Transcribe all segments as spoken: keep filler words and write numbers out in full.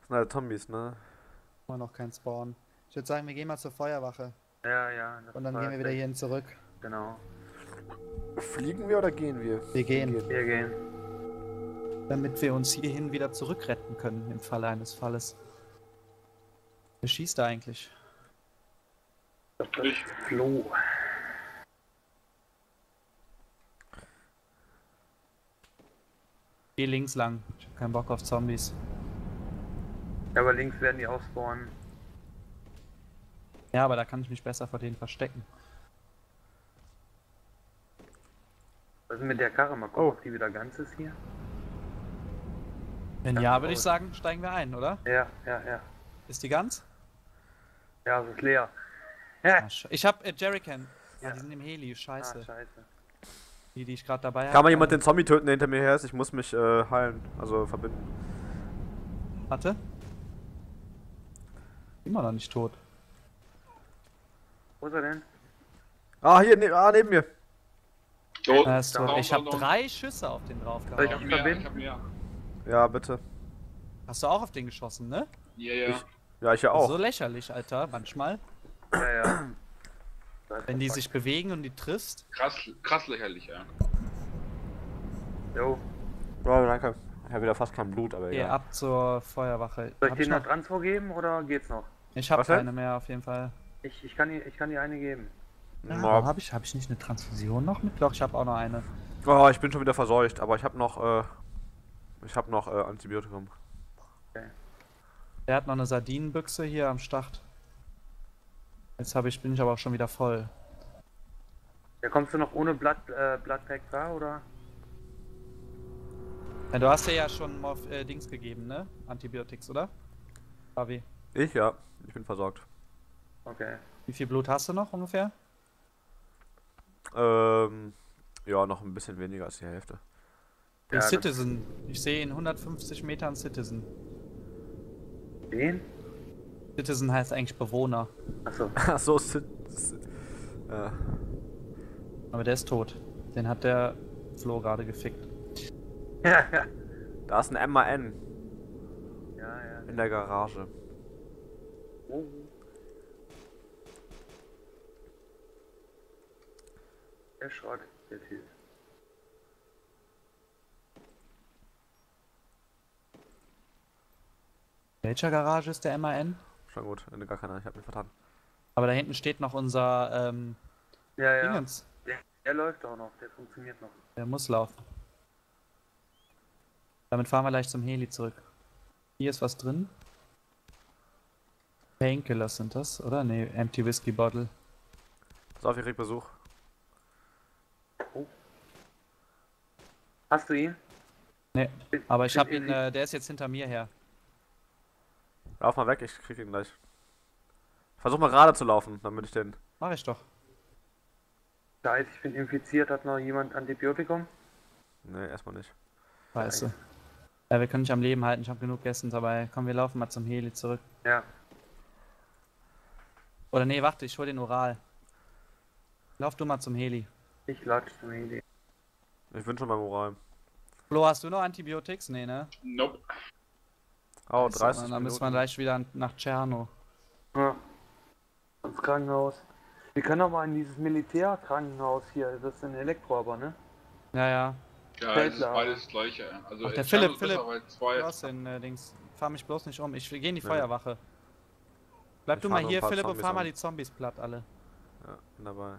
Das sind halt Zombies, ne? Immer noch kein Spawn. Ich würde sagen, wir gehen mal zur Feuerwache. Ja, ja. Das Und dann war gehen wir wieder schlecht. hierhin zurück. Genau. Fliegen wir oder gehen wir? Wir gehen. Wir gehen. Damit wir uns hierhin wieder zurückretten können im Falle eines Falles. Wer schießt da eigentlich? Das ist Flo. Geh links lang. Ich hab keinen Bock auf Zombies. Ja, aber links werden die auch spawnen. Ja, aber da kann ich mich besser vor denen verstecken. Was ist mit der Karre? Mal gucken, Oh. ob die wieder ganz ist hier. Wenn ja, würde ich sagen, steigen wir ein, oder? Ja, ja, ja. Ist die ganz? Ja, es ist leer. Ah, Ja. sch- Ich hab äh, Jerrycan. Ja, Ja. die sind im Heli, scheiße. Ah, scheiße. Die, die ich gerade dabei habe. Kann mal jemand den Zombie töten, der hinter mir her ist? Ich muss mich äh, heilen, also verbinden. Warte. Immer noch nicht tot. Wo ist er denn? Ah, hier, ne, ah, neben mir. Tot. Er ist tot. Down, Ich habe down, down. drei Schüsse auf den Soll draufgehauen. ich Ich hab auch mehr, verbinden? ich hab mehr. Ja, bitte. Hast du auch auf den geschossen, ne? Ja, ja. Ich- Ja, ich ja auch. So lächerlich, Alter, manchmal. Ja, ja. Wenn die sich bewegen und die triffst. Krass, krass lächerlich, ja. Jo. Oh, danke. Ich habe wieder fast kein Blut, aber Geh egal. ab zur Feuerwache. Soll ich Hab dir ich noch noch? Transfer geben oder geht's noch? Ich habe Was denn? keine mehr auf jeden Fall. Ich, ich, kann, dir, ich kann dir eine geben. Ja, Ja. warum habe ich, hab ich nicht eine Transfusion noch mit? Doch, ich habe auch noch eine. Oh, ich bin schon wieder verseucht, aber ich habe noch, äh, ich habe noch äh, Antibiotikum. Der hat noch eine Sardinenbüchse hier am Start. Jetzt habe ich, bin ich aber auch schon wieder voll. Ja, kommst du noch ohne Blood, äh, Bloodpack da, oder? Ja, du hast dir ja schon Morph äh, Dings gegeben, ne? Antibiotics, oder? Fabi. Ich, ja. Ich bin versorgt. Okay. Wie viel Blut hast du noch ungefähr? Ähm, ja, noch ein bisschen weniger als die Hälfte. Den Ja, das- Citizen. Ich sehe in hundertfünfzig Metern Citizen. Den? Citizen heißt eigentlich Bewohner. Achso. Ach so, sit, sit, äh, Aber der ist tot. Den hat der Flo gerade gefickt. Ja, ja. da ist ein M A N Ja, ja. in der Garage. Oh. Der Schrott, der Typ. Welcher Garage ist der M A N? Schon gut, Ende gar keiner, ich hab mich vertan. Aber da hinten steht noch unser ähm, Ja, ja. Dingens. Der, der läuft auch noch, der funktioniert noch. Der muss laufen. Damit fahren wir gleich zum Heli zurück. Hier ist was drin. Painkillers sind das, oder? Ne, Empty Whiskey Bottle. Pass auf, ich krieg Besuch. Hast du ihn? Ne, Bin- aber ich bin hab ihn, in- äh, der ist jetzt hinter mir her. Lauf mal weg, ich krieg ihn gleich. Versuch mal gerade zu laufen, damit ich den... Mach ich doch. Scheiße, ich bin infiziert. Hat noch jemand Antibiotikum? Ne, erstmal nicht. Scheiße. Ja, wir können nicht am Leben halten, ich habe genug Essen dabei. Komm, wir laufen mal zum Heli zurück. Ja. Oder nee, warte, ich hol den Oral. Lauf du mal zum Heli. Ich latsch zum Heli. Ich bin schon beim Oral. Flo, hast du noch Antibiotics? Nee, ne? Nope. Oh, Scheiße, dreißig Dann Minuten. müssen wir gleich wieder nach Tscherno. Ja. Ins Krankenhaus. Wir können doch mal in dieses Militärkrankenhaus hier. Das ist ein Elektro, aber, ne? Ja, ja. Ja, es ist Feldlager. beides das gleiche. ja. Also Ach, der ich Philipp, kann Philipp. besser, weil zwei. Du hast den äh, Dings. Fahr mich bloß nicht um. Ich gehe in die Nee. Feuerwache. Bleib Ich du fahr mal nur ein hier, paar Philipp, und Zombies fahr mal an. die Zombies platt alle. Ja, bin dabei.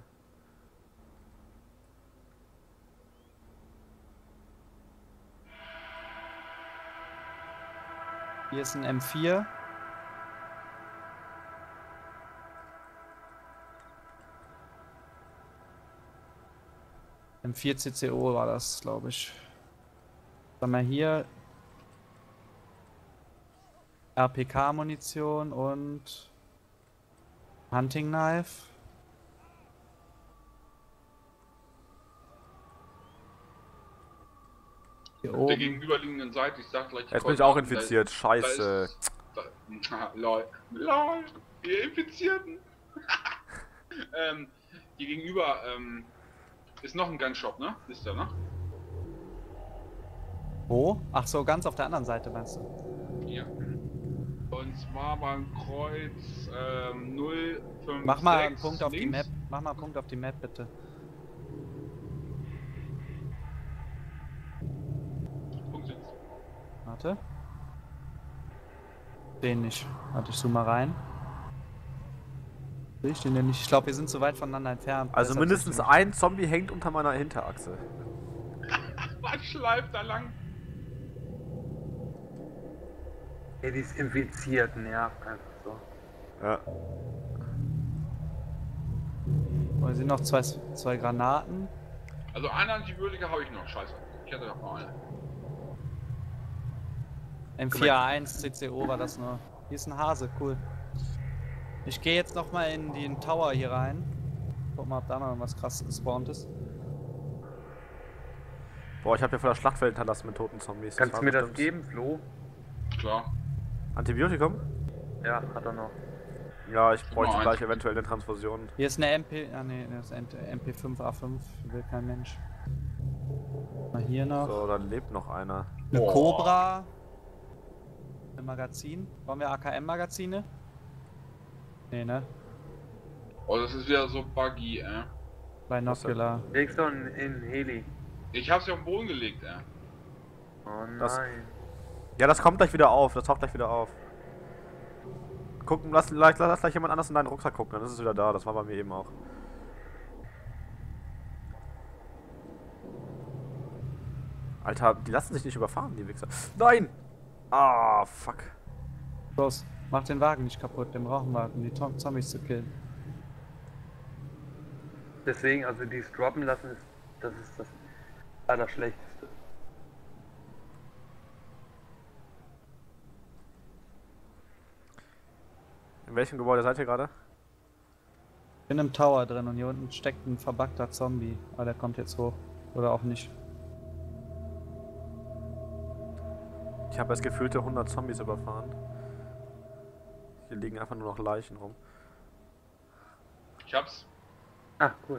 Hier ist ein M vier. M vier C C O war das, glaube ich. Dann mal hier R P K-Munition und Hunting Knife. Hier Der oben. gegenüberliegenden Seite, ich sag gleich. die Jetzt bin ich auch Koordinaten, da ist- infiziert, scheiße. Da ist, da, lol. Lol. Ihr Infizierten. ähm, hier gegenüber ähm, ist noch ein Gunshop, ne? Ist da, ne? Wo? Ach so, ganz auf der anderen Seite, meinst du? Hier. Und zwar beim Kreuz ähm, null fünf Mach mal einen sechs Punkt auf die links. Map. Mach mal einen Punkt auf die Map, bitte. Punkt sitzt. Warte. Den nicht. Warte, ich zoome mal rein. Sehe ich den denn nicht? Ich glaube, wir sind zu weit voneinander entfernt. Also Deshalb mindestens sehe ich den ein Zombie hängt unter meiner Hinterachse. Was schleift da lang? Ey, die ist infiziert, nervt einfach so. Ja. nicht. Oh, hier sind noch zwei, zwei Granaten. Also eine Antibiotika habe ich noch, scheiße. Ich hätte doch mal eine. M vier A eins C C O war das nur. Hier ist ein Hase, cool. Ich gehe jetzt noch mal in den Tower hier rein. Guck mal, ob da noch was krasses gespawnt ist. Boah, ich habe hier voll das Schlachtfeld hinterlassen mit toten Zombies. Kannst war du mir das bestimmt- geben, Flo? Klar. Antibiotikum? Ja, hat er noch. Ja, ich bräuchte Mal gleich eins. eventuell eine Transfusion. Hier ist eine M P. Ah ne, das ist M P fünf A fünf. Will kein Mensch. Mal hier noch. So, dann lebt noch einer. Eine Boah. Cobra. Ein Magazin. Brauchen wir A K M-Magazine? Nee, ne? Oh, das ist wieder so buggy, äh. Binocular. Legst du in, in Heli? Ich hab's ja auf den Boden gelegt, äh. Oh nein. Das- Ja, das kommt gleich wieder auf. Das taucht gleich wieder auf. Gucken, lass, lass, lass gleich jemand anders in deinen Rucksack gucken, dann ist es wieder da. Das war bei mir eben auch. Alter, die lassen sich nicht überfahren, die Wichser. Nein! Ah, fuck. Los, mach den Wagen nicht kaputt. Den brauchen wir, um die Tom- Zombies zu killen. Deswegen, also dies droppen lassen, ist, das ist das Allerschlechteste. In welchem Gebäude seid ihr gerade? Ich bin im Tower drin und hier unten steckt ein verbuggter Zombie. Aber der kommt jetzt hoch. Oder auch nicht. Ich habe jetzt gefühlte hundert Zombies überfahren. Hier liegen einfach nur noch Leichen rum. Ich hab's. Ah, cool.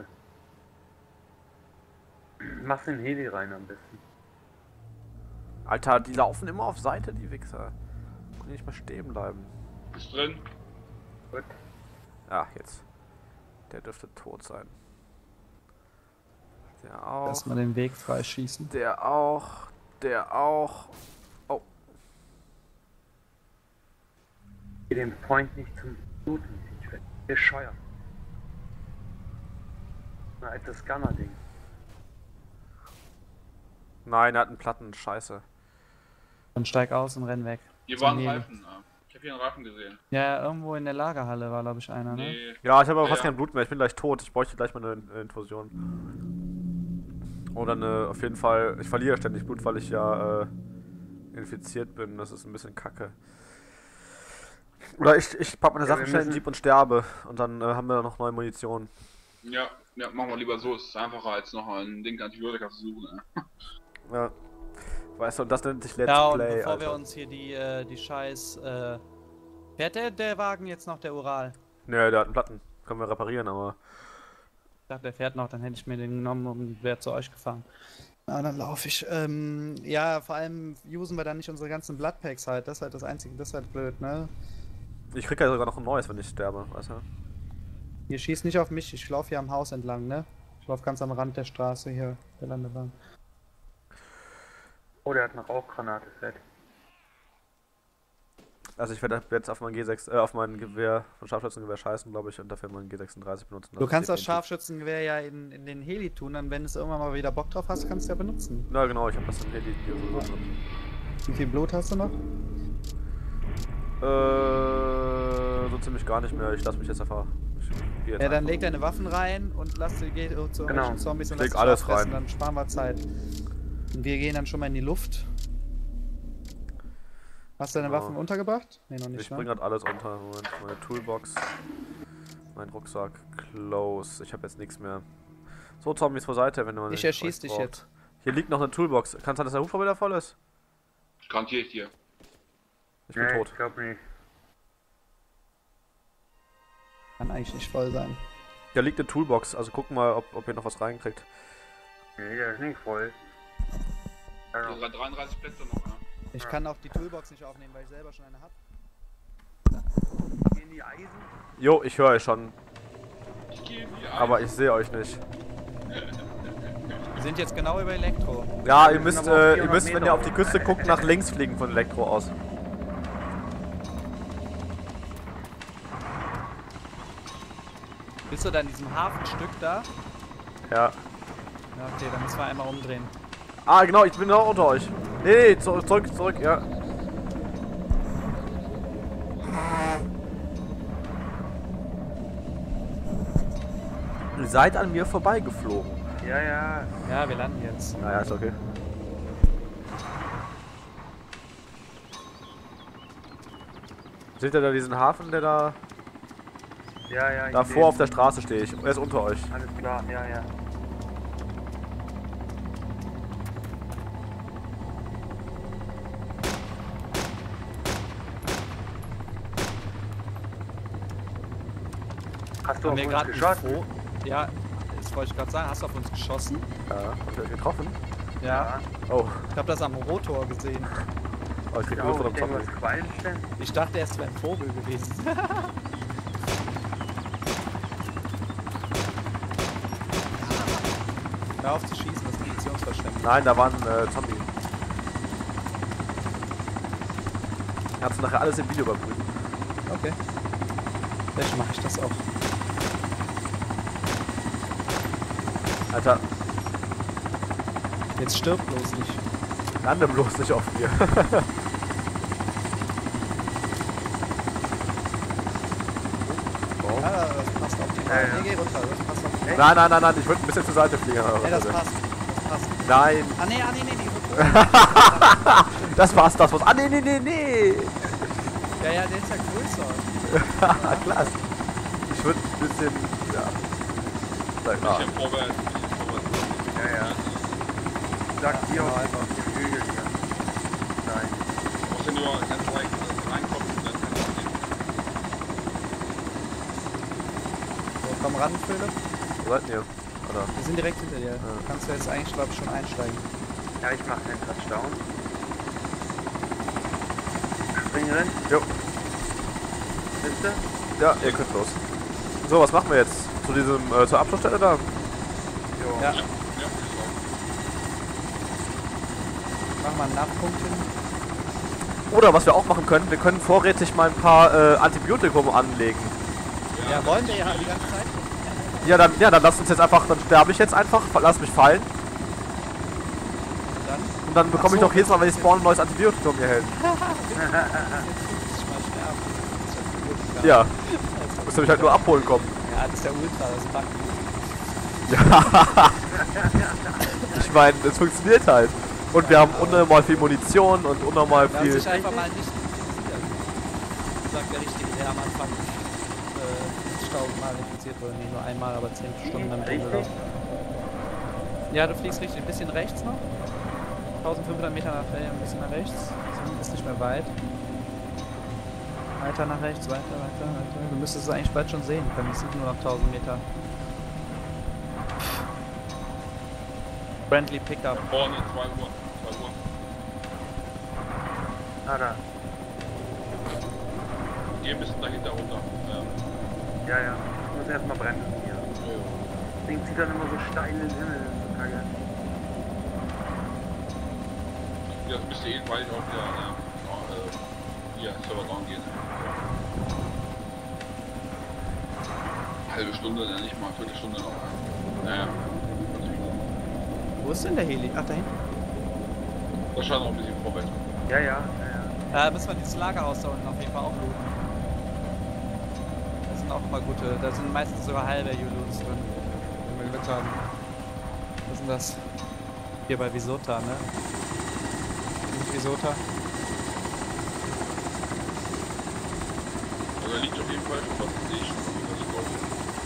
Mach's in Heli rein am besten. Alter, die laufen immer auf Seite, die Wichser. Können nicht mal stehen bleiben. Ist drin. Gut. Ja, jetzt. Der dürfte tot sein. Der auch. Erstmal den Weg freischießen. Der auch. Der auch. Oh. Geh den Point nicht zum Bluten. Ich werd bescheuert. Ein altes Gunner-Ding. Nein, er hat einen Platten. Scheiße. Dann steig aus und renn weg. Hier Zum waren Heli. Reifen. Äh. Ich hab hier einen Reifen gesehen. Ja, irgendwo in der Lagerhalle war, glaube ich, einer, ne? Nee. Ja, ich habe aber Ja, fast ja. kein Blut mehr. Ich bin gleich tot. Ich bräuchte gleich mal eine eine Infusion. Oder eine, auf jeden Fall. Ich verliere ständig Blut, weil ich ja äh, infiziert bin. Das ist ein bisschen kacke. Oder ich, ich pack meine Ja, Sachen wir schnell in den müssen- Jeep und sterbe. Und dann äh, haben wir noch neue Munition. Ja, ja, machen wir lieber so. Es ist einfacher als noch ein Ding Antibiotika zu suchen. Äh. Ja. Weißt du, und das nennt sich Let's Ja, und Play, bevor Alter. wir uns hier die, äh, die scheiß, äh... Fährt der, der Wagen jetzt noch, der Ural? Ne, der hat einen Platten. Können wir reparieren, aber. Ich dachte, der fährt noch, dann hätte ich mir den genommen und wäre zu euch gefahren. Ah, dann laufe ich. Ähm, ja, vor allem usen wir dann nicht unsere ganzen Bloodpacks halt. Das ist halt das Einzige, das ist halt blöd, ne? Ich krieg ja sogar noch ein neues, wenn ich sterbe, weißt du? Ihr schießt nicht auf mich, ich laufe hier am Haus entlang, ne? Ich laufe ganz am Rand der Straße hier, der Landebahn. Oh, der hat eine Rauchgranate, fett. Also ich werde jetzt auf mein G sechs, äh, auf mein Gewehr, von Scharfschützengewehr scheißen, glaube ich, und dafür mein G sechsunddreißig benutzen. Du kannst das definitiv- Scharfschützengewehr ja in, in den Heli tun, dann wenn du irgendwann mal wieder Bock drauf hast, kannst du ja benutzen. Na genau, ich habe das im Heli hier so drin. Wie viel Blut hast du noch? Äh, so ziemlich gar nicht mehr. Ich lasse mich jetzt einfach. Ich geh jetzt Ja, dann einfach. leg deine Waffen rein und lass die geh zu irgendwelchen Genau. Zombies und Leg lass dich alles auffressen, rein. dann sparen wir Zeit. Und wir gehen dann schon mal in die Luft. Hast du deine Genau. Waffen untergebracht? Nee, noch nicht, Ich ne? bring grad alles unter. Moment, meine Toolbox, mein Rucksack, Clothes. Ich habe jetzt nichts mehr. So, Zombies zur Seite, wenn man. Ich erschieß dich braucht. jetzt. Hier liegt noch eine Toolbox. Kann sein, dass der Hubschrauber wieder voll ist? Garantiere ich dir. Ich bin Nee, tot. ich glaub nicht. Kann eigentlich nicht voll sein. Da liegt eine Toolbox, also guck mal, ob, ob ihr noch was reinkriegt. Nee, der ist nicht voll. Also dreiunddreißig Plätze noch, ja. Ich kann auch die Toolbox nicht aufnehmen, weil ich selber schon eine hab. in die Eisen. Jo, ich höre euch schon, Ich gehe in die Eisen. aber ich sehe euch nicht. Wir sind jetzt genau über Elektro. Ja, ihr sind müsst, aber auf äh, ihr vierhundert müsst, wenn Meter ihr auf die hoch. Küste guckt, nach links fliegen von Elektro aus. Bist du da in diesem Hafenstück da? Ja. Ja, okay, dann müssen wir einmal umdrehen. Ah, genau, ich bin noch unter euch. Nee, nee, zurück, zurück, zurück, ja. Ihr seid an mir vorbeigeflogen. Ja, ja. Ja, wir landen jetzt. Naja, ist okay. Seht ihr da diesen Hafen, der da... Ja, ja. ich Davor seh. auf der Straße stehe ich. Er ist unter euch. Alles klar, ja, ja. Hast du Haben auf wir uns gerade geschossen? Info? Ja, das wollte ich gerade sagen. Hast du auf uns geschossen? Ja, habt ihr euch getroffen? Ja. Oh, Ich habe das am Rotor gesehen. oh ich krieg Ja, Luft oh, von ich einem denke, Zombie. was qualmt denn? Ich dachte, es wäre ein Vogel gewesen. Hör auf zu schießen, das ist Munitionsverschwendung. Nein, da war ein äh, Zombie. Kannst du nachher alles im Video überprüfen. Okay. Vielleicht mache ich das auch. Alter, Jetzt stirb bloß nicht. lande bloß nicht auf mir. Warum? Ah, das passt auf die. Ja, ja. Nee, geh runter, das passt auf die. Nein, nein, nein, nein, ich würde ein bisschen zur Seite fliegen. Nee, das passt. Das passt. Nein, Ah, nee, ah, nee, nee, nee. das war's, das war's. Ah, nee, nee, nee, nee. Ja, ja, der ist ja größer. Klasse. Ich würde ein bisschen, ja. Sag mal. Bisschen vorwärts, bisschen vorwärts. Ja, ja. Sag Ja, hier genau, auf einfach. den Hügel hier. Nein. Du musst ja nur ganz leicht reinkommen und dann kannst du sehen. So, komm ran, Philipp. Wo seid ihr? Oder? Wir sind direkt hinter dir. Du kannst ja jetzt eigentlich, glaube ich, schon einsteigen. Ja, ich mach den Touchdown. Spring rein. Jo. Bist du? Ja, ihr könnt los. So, was machen wir jetzt? Zu diesem, äh, zur Abschlussstelle da? Jo. Ja. Ja, ja, ist auch. Mach mal einen Nachpunkt hin. Oder was wir auch machen können, wir können vorrätig mal ein paar äh, Antibiotikum anlegen. Ja, wollen wir ja die ganze Zeit. Ja, dann, ja, dann lass uns jetzt einfach, dann sterbe ich jetzt einfach, lass mich fallen. Dann Und dann bekomme ich Ach so, doch jedes Mal, wenn ich spawn, ein neues Antibiotikum hier hin. jetzt fünfzig Mal sterben. Das ist ja gut. Ja, Also, musst du mich halt nur abholen kommen. ja, das ist ja ultra, das packt. Ja. Ich meine, es funktioniert halt. Und wir haben unnormal viel Munition und unnormal Da viel... sich einfach mal nicht infiziert. Sagt der Richtige, der am Anfang äh, fünfzigtausend Mal infiziert wurde. Nee, nur einmal, aber zehn Stunden damit Richtig? rumgelaufen. Ja, du fliegst richtig, ein bisschen rechts noch. eintausendfünfhundert Meter nach rechts, ein bisschen nach rechts. Ist nicht mehr weit. Weiter nach rechts, weiter, weiter, weiter. Du müsstest es eigentlich bald schon sehen können. Es sind nur noch tausend Meter. Friendly Pickup. Vorne, zwei Uhr. zwei Uhr. Ah, da. Geh ein bisschen dahinter runter. Ähm, Ja, ja. Ich muss erstmal bremsen hier. Das Ding zieht dann immer so steil in den Himmel. Das ist so kacke. ja, das müsste eh bald auch wieder ähm, äh, hier Server down gehen. Halbe Stunde, dann nicht mal Viertelstunde noch. Naja, fünfzig Minuten. Wo ist denn der Heli? Ach, da hinten. Das scheint noch ein bisschen vorwärts. Ja, ja, ja, ja. Da müssen wir dieses Lagerhaus da unten auf jeden Fall auch looten. Da sind auch immer gute, da sind meistens sogar halbe U-Loots drin, wenn wir Glück haben. Was sind das? Hier bei Visota, ne? Nicht Visota? Also da liegt auf jeden Fall schon was, das sehe ich schon, was ich brauche.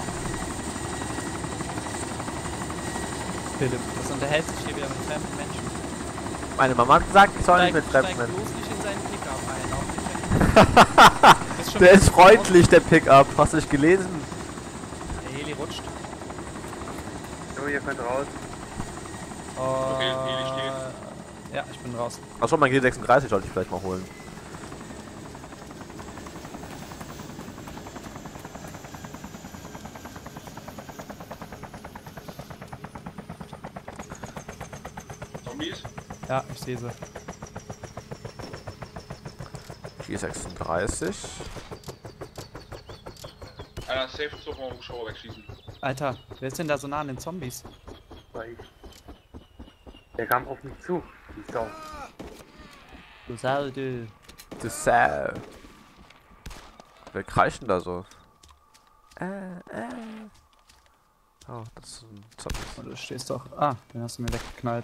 Philipp, das unterhält sich hier wieder mit fremden Menschen. Meine Mama hat gesagt, ich soll nicht mit Steig Fremden. bloß nicht in seinen Pickup ein, auch nicht. Ist schon Der wieder ist freundlich, der Pickup. Hast du nicht gelesen? Der Heli rutscht. So, ihr könnt raus. Okay, Heli steht. Ja, ich bin raus. Achso, mein G sechsunddreißig sollte ich vielleicht mal holen. Ja, ich sehe sie. G sechsunddreißig. Einer safe so vom Hubschrauber wegschießen. Alter, wer ist denn da so nah an den Zombies? War ich. Der kam auf mich zu. Die Sau. Du Sau, du. Das Sau. Wer kreischen da so? Äh, äh. Oh, das ist ein Zombie. Oh, du stehst doch. Ah, den hast du mir weggeknallt.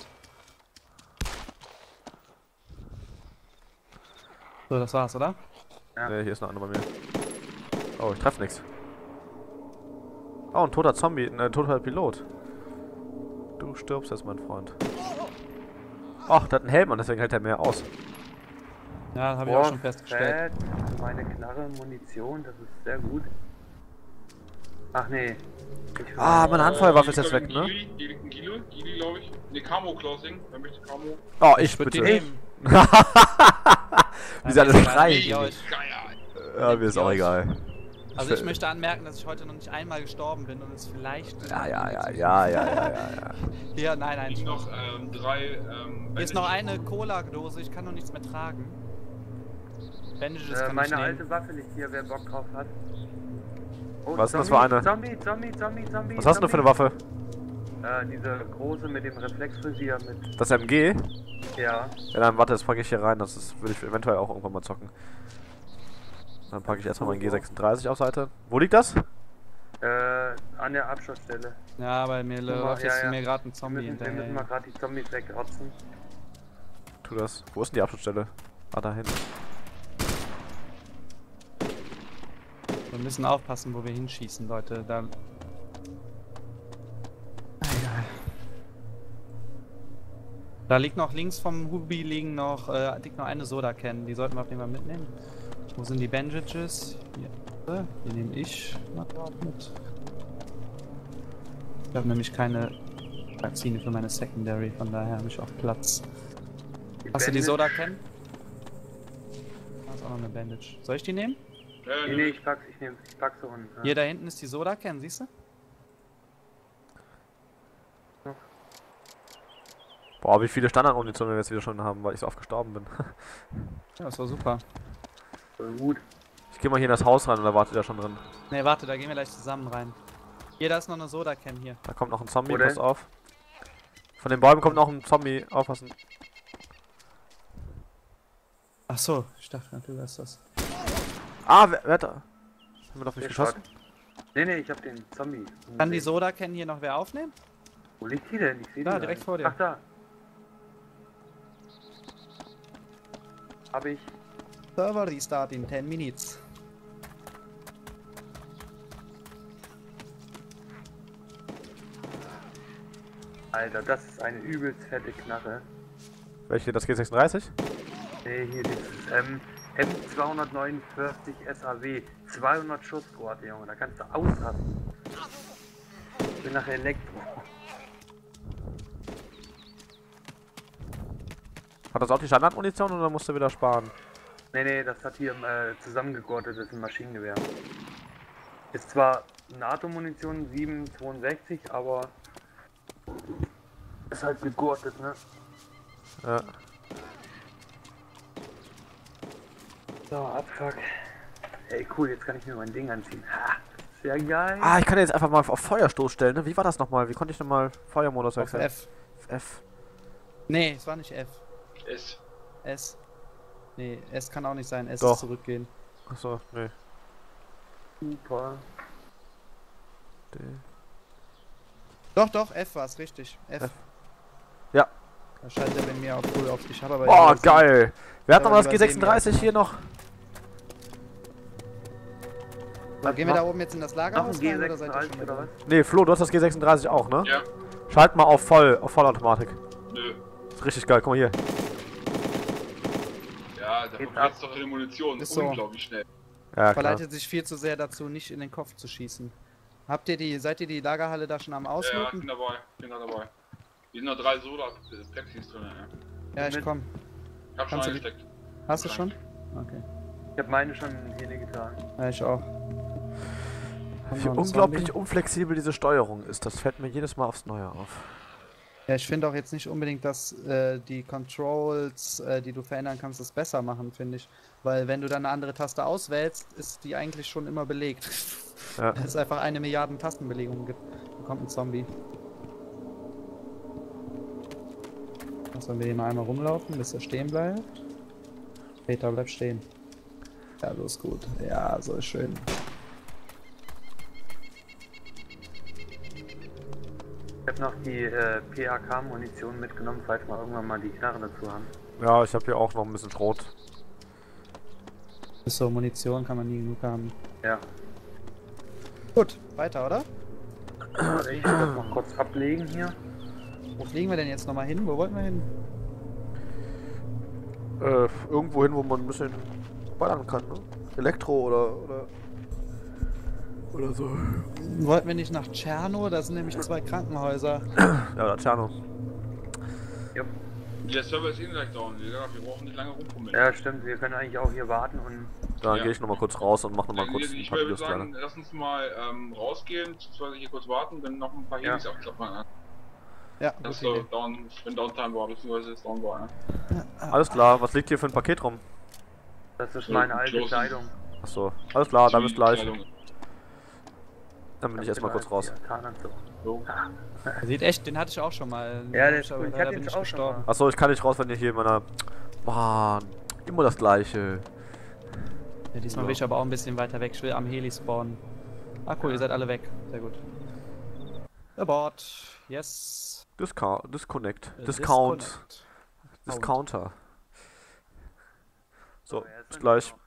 So, das war's, oder? Ja. Ne, hier ist noch einer bei mir. Oh, ich treffe nichts. Oh, ein toter Zombie, ein äh, toter Pilot. Du stirbst jetzt, mein Freund. Ach, der hat einen Helm an, deswegen hält er mehr aus. Ja, das habe ich auch schon festgestellt. Fett. Meine Knarre, Munition, das ist sehr gut. Ach nee. Ich Ah, meine Handfeuerwaffe ist jetzt weg, Gili, ne? Hier liegt ein Gilo, Gili, glaube ich. Ne, Camo Closing. Wer möchte Camo? Oh, ich würde bitte. die nehmen. Wie sie alle Ja, schreien. ja, ich- Ja, mir ist auch egal. Also ich möchte anmerken, dass ich heute noch nicht einmal gestorben bin und es vielleicht... Ja, ja, ja, ja, ja, ja, ja, ja. Ja, nein, nein. Ich noch ähm, drei. Ähm, Hier ist noch eine Cola-Dose, ich kann noch nichts mehr tragen. Bandages Äh, kann ich meine nehmen. alte Waffe liegt hier, wer Bock drauf hat. Oh, Was ist denn das Zombie, für eine? Zombie, Zombie, Zombie, Zombie. Was hast du denn für eine Waffe? Äh, diese große mit dem Reflexvisier mit. Das M G? Ja. Ja, dann warte, das packe ich hier rein. Das ist, würde ich eventuell auch irgendwann mal zocken. Dann packe ich erstmal mein G sechsunddreißig auf Seite. Wo liegt das? Äh, an der Abschussstelle. Ja, aber mir Guck mal, läuft ja, jetzt ja. mir gerade ein Wir Zombie müssen, wir müssen mal hinterher. gerade die Zombies wegrotzen. Tu das. Wo ist denn die Abschussstelle? Ah, da hinten. Wir müssen aufpassen, wo wir hinschießen, Leute. Da... Egal. Da liegt noch links vom Hubi liegen noch, äh, liegt noch eine Soda-Can. Die sollten wir auf jeden Fall mitnehmen. Wo sind die Bandages? Hier, die nehme ich mal gerade mit. Ich habe nämlich keine Magazine für meine Secondary, von daher habe ich auch Platz. Die Hast du die Bandage- Soda-Can? Da ist auch noch eine Bandage. Soll ich die nehmen? Äh, Nee, nee, ich pack, ich nehm, ich pack so einen. Hier da hinten ist die Soda-Can, siehst du? Boah, wie viele Standardmunition wir jetzt wieder schon haben, weil ich so oft gestorben bin. Ja, das war super. Voll gut. Ich gehe mal hier in das Haus rein und da wartet er schon drin. Ne, warte, da gehen wir gleich zusammen rein. Hier, da ist noch eine Soda-Can hier. Da kommt noch ein Zombie, Wo denn? pass auf. Von den Bäumen kommt noch ein Zombie, aufpassen. Ach so, ich dachte, du wärst das. Ah, wer, wer hat da? Haben wir doch nicht Der geschossen? Shot. Nee, nee, ich hab den Zombie. Kann die Soda-Can hier noch wer aufnehmen? Wo liegt die denn? Ich seh Da, die direkt gar vor nicht. dir. Ach, da. Hab ich. Server restart in ten minutes. Alter, das ist eine übelst fette Knarre. Welche? Das G sechsunddreißig? Nee, hier dieses ähm, M zweihundertneunundvierzig S A W. zweihundert Schussquote, Junge. Da kannst du ausrasten. Ich bin nach Elektro. Hat das auch die Standardmunition oder musst du wieder sparen? Nee, nee, das hat hier äh, zusammengegurtet, das ist ein Maschinengewehr. Ist zwar NATO-Munition sieben zweiundsechzig, aber ist halt gegurtet, ne? Ja. So, Abfuck. Ey, cool, jetzt kann ich mir mein Ding anziehen. Ha, sehr geil. Ah, ich kann jetzt einfach mal auf Feuerstoß stellen, ne? Wie war das nochmal? Wie konnte ich nochmal Feuermodus Auf wechseln? F. F. Nee, es war nicht F. S. S. Nee, S kann auch nicht sein. S Doch. ist zurückgehen. Achso, nee. Super. D. Doch, doch, F war es, richtig. F. F. Ja. Da schaltet er bei mir auf Full auf. Ich habe aber... Boah, übersehen- geil! Wer hat Aber nochmal das G übersehen sechsunddreißig wir hier noch? So, gehen wir da oben jetzt in das Noch ein Lagerhaus G rein oder seid ihr schon sechsunddreißig wieder oder drin? was? Nee, Flo, du hast das G sechsunddreißig auch, ne? Ja. Schalt mal auf voll, auf Vollautomatik. Nö. Ist richtig geil, guck mal hier. Ja, da Geht's verbrennst ab. doch deine Munition. Ist so. Unglaublich schnell. Ja, klar. Verleitet sich viel zu sehr dazu, nicht in den Kopf zu schießen. Habt ihr die, seid ihr die Lagerhalle da schon am Ja, ja, ich Auslöten? bin dabei. Ich bin da dabei. Hier sind noch drei Soda-Plexis drin, ja. Ja, ich Mit- komm. Ich hab schon Kannst du eingesteckt. Hast du schon? Okay. Ich hab meine schon hier getan. Ja, ich auch. Kommt Wie noch ein unglaublich Zombie. unflexibel diese Steuerung ist, das fällt mir jedes Mal aufs Neue auf. Ja, ich finde auch jetzt nicht unbedingt, dass äh, die Controls, äh, die du verändern kannst, das besser machen, finde ich. Weil wenn du dann eine andere Taste auswählst, ist die eigentlich schon immer belegt. Ja. Weil es einfach eine Milliarde Tastenbelegungen gibt. Da kommt ein Zombie. Sollen wir hier mal einmal rumlaufen, bis er stehen bleibt? Peter, bleib stehen. Ja, so ist gut. Ja, so ist schön. Ich habe noch die äh, P A K-Munition mitgenommen, falls wir irgendwann mal die Knarre dazu haben. Ja, ich habe hier auch noch ein bisschen Schrot. Bis zur Munition kann man nie genug haben. Ja. Gut, weiter, oder? Ich muss das noch kurz ablegen hier. Wo fliegen wir denn jetzt nochmal hin? Wo wollten wir hin? Äh, irgendwo hin, wo man ein bisschen ballern kann, ne? Elektro oder, oder... Oder so. Wollten wir nicht nach Tscherno? Da sind nämlich zwei Krankenhäuser. Ja, oder Tscherno. Der Server ist eh gleich down. Wie gesagt, wir brauchen nicht lange rumfummeln. Ja, stimmt. Wir können eigentlich auch hier warten und... Dann Ja. gehe ich nochmal kurz raus und mache nochmal Dann, kurz ich ein ich paar würde Videos sagen, kleiner. lass uns mal ähm, rausgehen, beziehungsweise hier kurz warten, dann noch ein paar Ja. Helis abklappern. Ne? Ja, Das gute so Idee. down, wenn Downtime war, beziehungsweise es down war. Ne? Alles klar, was liegt hier für ein Paket rum? das ist meine alte Bloß- Kleidung. Achso, alles klar, dann bis gleich. Kleidung. Dann bin ich erstmal kurz raus. Die Tarnanzug. So. Der sieht echt, den hatte ich auch schon mal. Ja, der Den ist hab gut. ich Ich aber hatte leider ihn bin auch ich schon gestorben. mal. Achso, ich kann nicht raus, wenn ihr hier in meiner... Mann, immer das gleiche. Ja, diesmal Ja. will ich aber auch ein bisschen weiter weg. Ich will am Heli spawnen. Ah cool, ihr seid alle weg. Sehr gut. Abort. Yes. Discount, Disconnect, Äh, Discount, Disconnect. Discounter. So, So, jetzt bis sind gleich. wir noch.